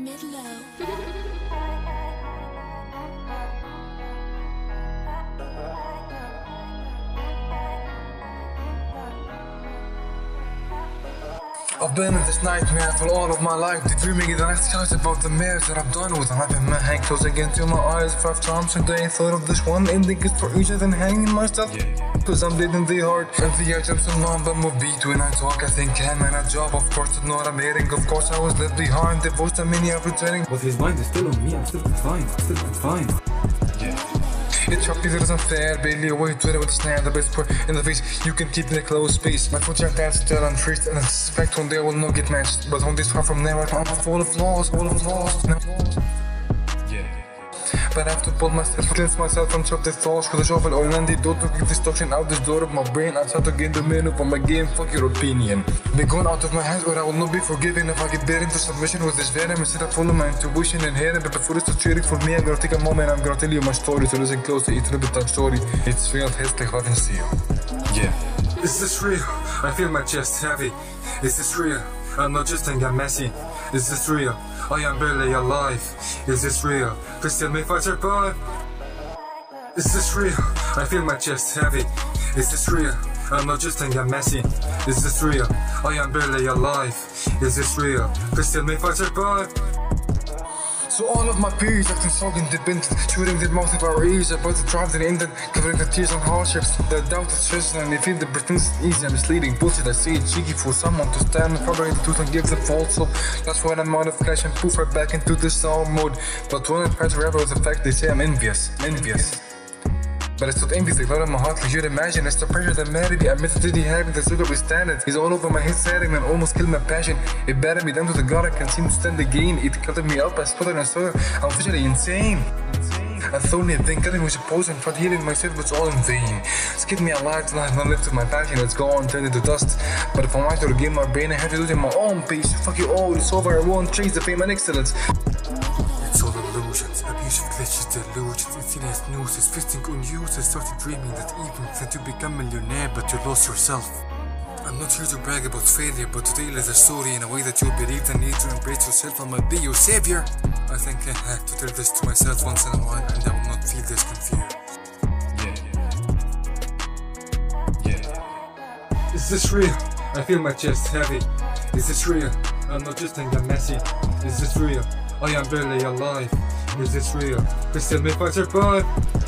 I've been in this nightmare for all of my life, dreaming in the next house about the mares that I've done with. I'm having my hand closing into my eyes 5 times a day. Thought of this one ending is for easier than hanging myself. Cause I'm dead in the heart, and the items are numb but move beat when I talk. I think I'm in a job, of course it's not I'm hearing. Of course I was left behind, the voice that many are returning. But his mind is still on me, I'm still confined, It's choppy, that isn't fair, barely away to it with a snare, the best part in the face, you can keep in a closed space. My foot are tight, still unfreezed, and I suspect one day I will not get matched. But on this far from there, I'm full of flaws, But I have to pull myself, cleanse myself and chop the thoughts with a shovel or an antidote to keep destruction out this door of my brain. I try to gain the minute of my game, fuck your opinion. Be gone out of my hands or I will not be forgiven if I get buried into submission with this venom. Instead I follow my intuition and hearing, but before it's trading for me, I'm gonna take a moment, I'm gonna tell you my story. So listen close to each little bit of story. It's real, hässlich, vad finns det? Is this real? I feel my chest heavy. Is this real? I'm not just I'm messy. Is this real? I am barely alive. Is this real? Please tell me if I survive. Is this real? I feel my chest heavy. Is this real? I'm not just I'm messy. Is this real? I am barely alive. Is this real? Please tell me if I survive. So all of my peers acting so independent, shooting their mouth of our ears, about to drive their ended, covering the tears and hardships. The doubt is stressing and they feel the pretense is easy and misleading bullshit. I see it cheeky for someone to stand and cover the truth and give the false hope. That's when I'm out of flesh and poof right back into this sour mode. But when I try to rebel with the fact they say I'm envious. But it's not envy, they got in my heart like you'd imagine. It's the pressure that married me, I admit to having the sugar withstand it. He's all over my head setting and almost killed my passion. It battered me down to the ground, I can't seem to stand again. It cutted me up, I sputtered and stuttered, I'm visually insane. I thought anything, cutting was supposed and tried healing myself, but it's all in vain. Skipped me alive till I have not left with my passion, it's gone, turned into dust. But if I want to regain my brain, I have to do it in my own pace. Fuck you all, it's over, I won't chase the fame and excellence. It's all illusions, abusive glitches, delusions, insidious nooses, fisting unused. I started dreaming that even that you become a millionaire, but you lost yourself. I'm not here to brag about failure, but to tell the story in a way that you'll believe the need to embrace yourself and might be your savior. I think I have to tell this to myself once in a while, and I will not feel this confused. Is this real? I feel my chest heavy. Is this real? I'm not just I'm messy. Is this real? I am barely alive. Is this real? Please tell me if I survive.